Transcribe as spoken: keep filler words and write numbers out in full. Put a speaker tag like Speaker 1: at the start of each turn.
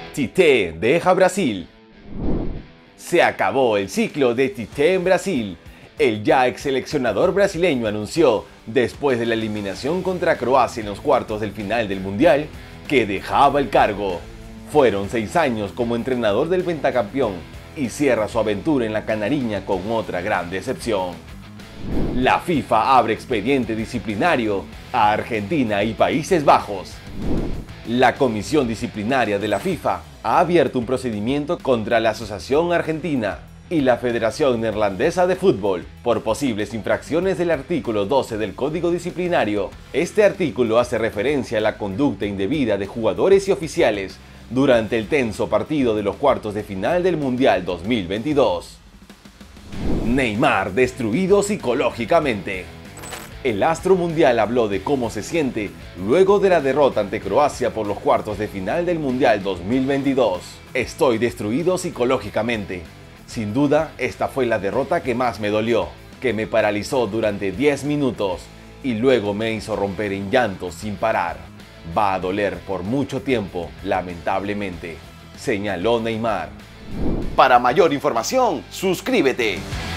Speaker 1: Tite deja Brasil. Se acabó el ciclo de Tite en Brasil. El ya ex seleccionador brasileño anunció, después de la eliminación contra Croacia en los cuartos del final del Mundial, que dejaba el cargo. Fueron seis años como entrenador del pentacampeón y cierra su aventura en la Canariña con otra gran decepción. La FIFA abre expediente disciplinario a Argentina y Países Bajos. La Comisión Disciplinaria de la FIFA ha abierto un procedimiento contra la Asociación Argentina y la Federación Neerlandesa de Fútbol por posibles infracciones del artículo doce del Código Disciplinario. Este artículo hace referencia a la conducta indebida de jugadores y oficiales durante el tenso partido de los cuartos de final del Mundial dos mil veintidós. Neymar destruido psicológicamente. El astro mundial habló de cómo se siente luego de la derrota ante Croacia por los cuartos de final del Mundial dos mil veintidós. Estoy destruido psicológicamente. Sin duda, esta fue la derrota que más me dolió, que me paralizó durante diez minutos y luego me hizo romper en llanto sin parar. Va a doler por mucho tiempo, lamentablemente, señaló Neymar. Para mayor información, suscríbete.